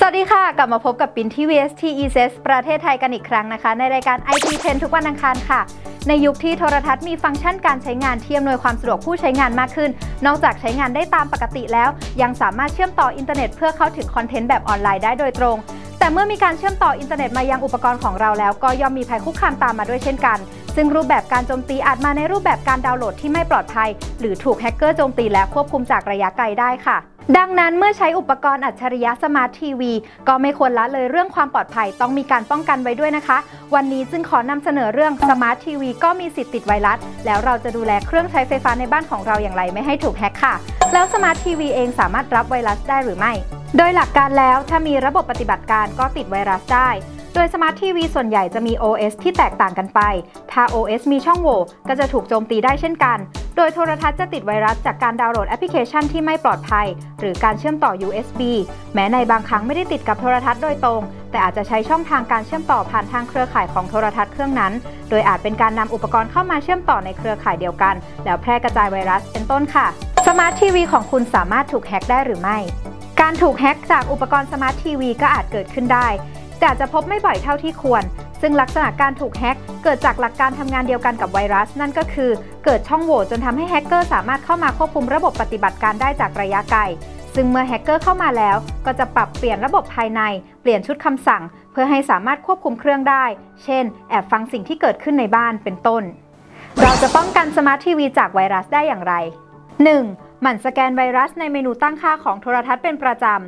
วัสดีค่ะกลับมาพบกับปิ่นที่ VST ESS ประเทศไทยกันอีกครั้งนะคะในรายการ IT Trend ทุกวันอังคารค่ะในยุคที่โทรทัศน์มีฟังก์ชันการใช้งานที่อำนวยความสะดวกผู้ใช้งานมากขึ้นนอกจากใช้งานได้ตามปกติแล้วยังสามารถเชื่อมต่ออินเทอร์เน็ตเพื่อเข้าถึงคอนเทนต์แบบออนไลน์ได้โดยตรงแต่เมื่อมีการเชื่อมต่ออินเทอร์เน็ตมายังอุปกรณ์ของเราแล้วก็ย่อมมีภัยคุกคามตามมาด้วยเช่นกันซึ่งรูปแบบการโจมตีอาจมาในรูปแบบการดาวน์โหลดที่ไม่ปลอดภัยหรือถูกแฮกเกอร์โจมตีและควบคุมจากระยะไกลได้ค่ะดังนั้นเมื่อใช้อุปกรณ์อัจฉริยะสมาร์ททีวีก็ไม่ควรละเลยเรื่องความปลอดภัยต้องมีการป้องกันไว้ด้วยนะคะวันนี้จึงขอนำเสนอเรื่องสมาร์ททีวีก็มีสิทธิ์ติดไวรัสแล้วเราจะดูแลเครื่องใช้ไฟฟ้าในบ้านของเราอย่างไรไม่ให้ถูกแฮกค่ะแล้วสมาร์ททีวีเองสามารถรับไวรัสได้หรือไม่โดยหลักการแล้วถ้ามีระบบปฏิบัติการก็ติดไวรัสได้โดยสมาร์ททีวีส่วนใหญ่จะมี OS ที่แตกต่างกันไปถ้า OS มีช่องโหว่ก็จะถูกโจมตีได้เช่นกันโดยโทรทัศน์จะติดไวรัสจากการดาวน์โหลดแอปพลิเคชันที่ไม่ปลอดภัยหรือการเชื่อมต่อ USB แม้ในบางครั้งไม่ได้ติดกับโทรทัศน์โดยตรงแต่อาจจะใช้ช่องทางการเชื่อมต่อผ่านทางเครือข่ายของโทรทัศน์เครื่องนั้นโดยอาจเป็นการนำอุปกรณ์เข้ามาเชื่อมต่อในเครือข่ายเดียวกันแล้วแพร่กระจายไวรัสเป็นต้นค่ะสมาร์ททีวีของคุณสามารถถูกแฮกได้หรือไม่การถูกแฮกจากอุปกรณ์สมาร์ททีวีก็อาจเกิดขึ้นได้แต่จะพบไม่บ่อยเท่าที่ควรซึ่งลักษณะการถูกแฮกเกิดจากหลักการทำงานเดียวกันกับไวรัสนั่นก็คือเกิดช่องโหว่จนทำให้แฮกเกอร์สามารถเข้ามาควบคุมระบบปฏิบัติการได้จากระยะไกลซึ่งเมื่อแฮกเกอร์เข้ามาแล้วก็จะปรับเปลี่ยนระบบภายในเปลี่ยนชุดคำสั่งเพื่อให้สามารถควบคุมเครื่องได้เช่นแอบฟังสิ่งที่เกิดขึ้นในบ้านเป็นต้นเราจะป้องกันสมาร์ททีวีจากไวรัสได้อย่างไร 1. หมั่นสแกนไวรัสในเมนูตั้งค่าของโทรทัศน์เป็นประจำ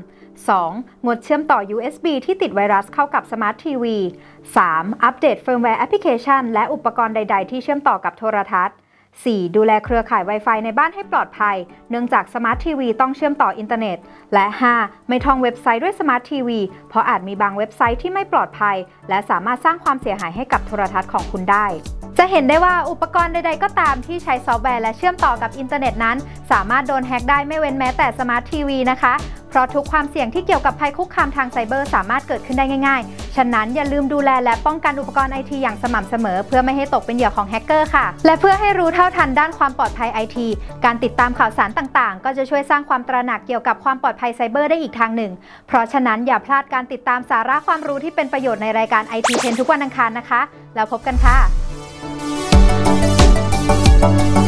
2. งดเชื่อมต่อ USB ที่ติดไวรัสเข้ากับสมาร์ททีวี 3. อัปเดตเฟิร์มแวร์แอปพลิเคชันและอุปกรณ์ใดๆที่เชื่อมต่อกับโทรทัศน์ 4. ดูแลเครือข่าย Wi-Fi ในบ้านให้ปลอดภัยเนื่องจากสมาร์ททีวีต้องเชื่อมต่ออินเทอร์เน็ตและ 5. ไม่ท่องเว็บไซต์ด้วยสมาร์ททีวีเพราะอาจมีบางเว็บไซต์ที่ไม่ปลอดภัยและสามารถสร้างความเสียหายให้กับโทรทัศน์ของคุณได้จะเห็นได้ว่าอุปกรณ์ใดๆก็ตามที่ใช้ซอฟต์แวร์และเชื่อมต่อกับอินเทอร์เน็ตนั้นสามารถโดนแฮกได้ไม่เว้นแม้แต่สมาร์ททีวีนะคะเพราะทุกความเสี่ยงที่เกี่ยวกับภัยคุกคามทางไซเบอร์สามารถเกิดขึ้นได้ง่ายๆฉะนั้นอย่าลืมดูแลและป้องกันอุปกรณ์ไอทีอย่างสม่ำเสมอเพื่อไม่ให้ตกเป็นเหยื่อของแฮกเกอร์ค่ะและเพื่อให้รู้เท่าทันด้านความปลอดภัยไอทีการติดตามข่าวสารต่างๆก็จะช่วยสร้างความตระหนักเกี่ยวกับความปลอดภัยไซเบอร์ได้อีกทางหนึ่งเพราะฉะนั้นอย่าพลาดการติดตามสาระความรู้ที่เป็นประโยชน์ในรายการ IT Trend ทุกวันอังคารนะคะแล้วพบกันค่ะ